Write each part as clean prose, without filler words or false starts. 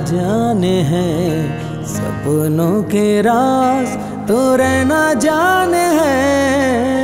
जाने हैं सपनों के राज तो रहना जाने हैं।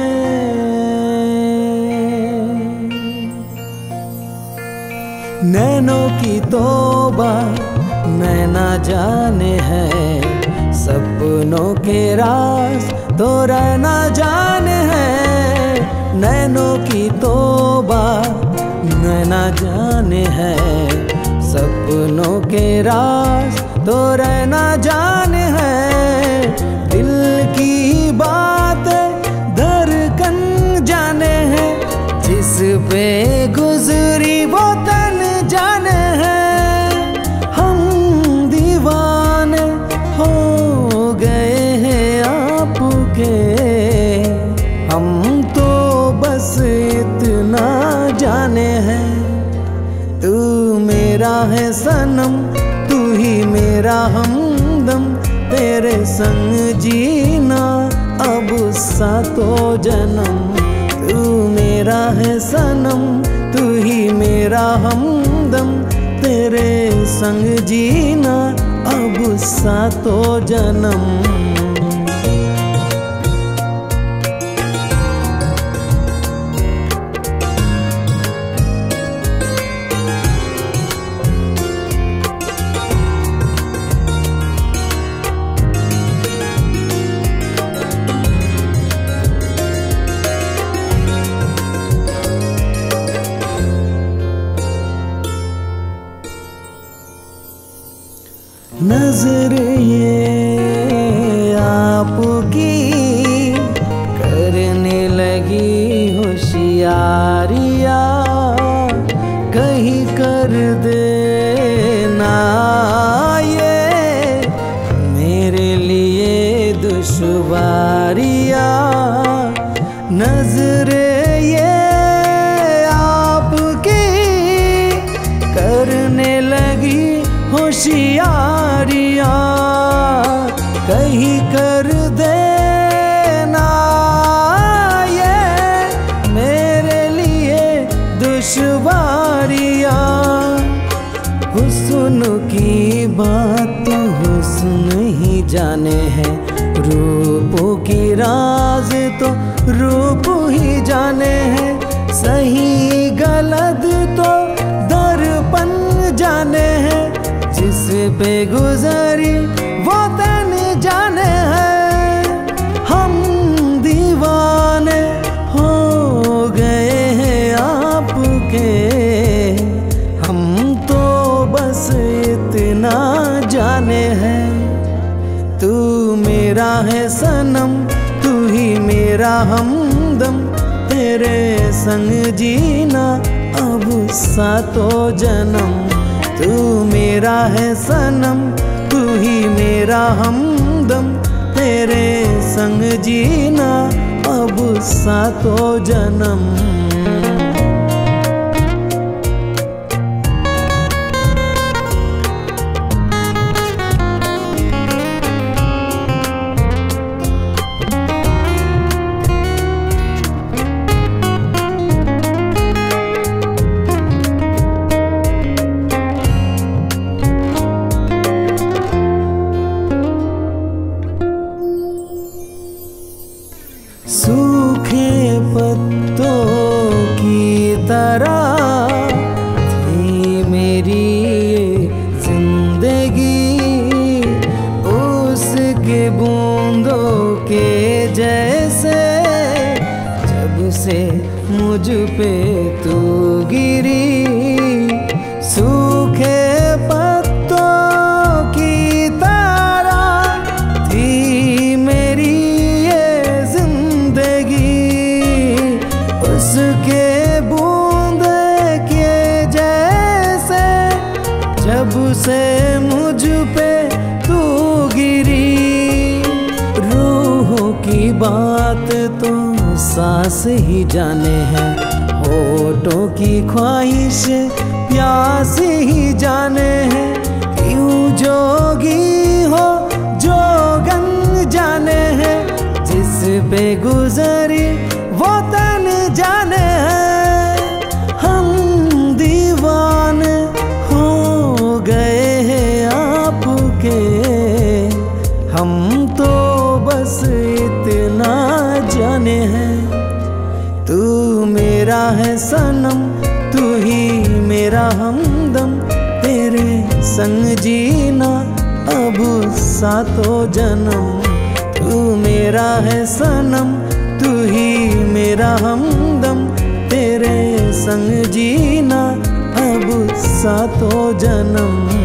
नैनों की तौबा नैना जाने हैं सपनों के राज तो रहना जाने हैं। नैनों की तौबा नैना जाने हैं सपनों के राज तो रहना जाने हैं। दिल की बात धड़कन जाने हैं जिस पे गुजरी वो तन जाने हैं। हम दीवाने हो गए हैं आपके, हम तो बस इतना जाने हैं। तू मेरा है सनम तू ही मेरा हमदम, तेरे संग जीना अब सातों जन्म। तू मेरा है सनम तू ही मेरा हमदम, तेरे संग जीना अब सातों जन्म। नजर ये आपकी करने लगी होशियारिया, कहीं कर देना ये मेरे लिए दुश्वारिया। नजर ये आपकी करने लगी होशियारिया, कहीं कर देना ये मेरे लिए दुश्वारिया। हुस्न की बात तो हुस्न ही जाने हैं, रूपों की राज तो रूप ही जाने हैं। सही गलत तो दर्पण जाने हैं, जिस पे गुजरी वो तन जाने हैं। हम दीवाने हो गए हैं आपके, हम तो बस इतना जाने हैं। तू मेरा है सनम तू ही मेरा हमदम, तेरे संग जीना अब सातों जन्म। तू मेरा है सनम तू ही मेरा हमदम, तेरे संग जीना अब सातों जन्म। सूखे पत्तों की तरह थी मेरी ये जिंदगी, उसके बूंदों के जैसे जब से मुझ पे तू गिरी। सूखे पत्तों की तरह थी मेरी उसके बूंद के जैसे जब से मुझ पे तू गिरी। रूह की बात तो सांस ही जाने हैं, होठों की ख्वाहिश प्यास ही जाने हैं। क्यों जोगी हो जोगन जाने हैं, जिस पे गुजरी वो तन जाने हैं। हम दीवाने हो गए हैं है सनम, तू ही मेरा हमदम, तेरे संग जीना अब सातों जन्म। तू मेरा है सनम, तू ही मेरा हमदम, तेरे संग जीना अब सातों जन्म।